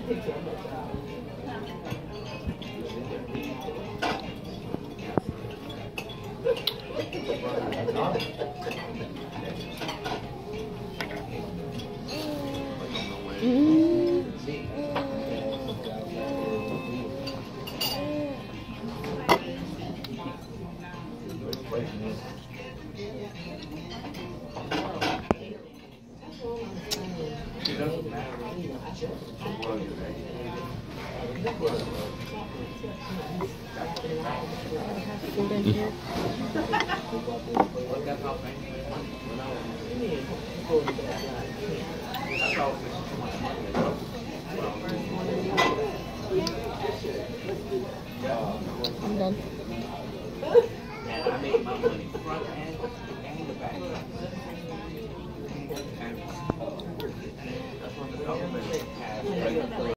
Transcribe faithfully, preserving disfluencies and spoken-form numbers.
I'm done. I make my money front and and the back. And that's when the government has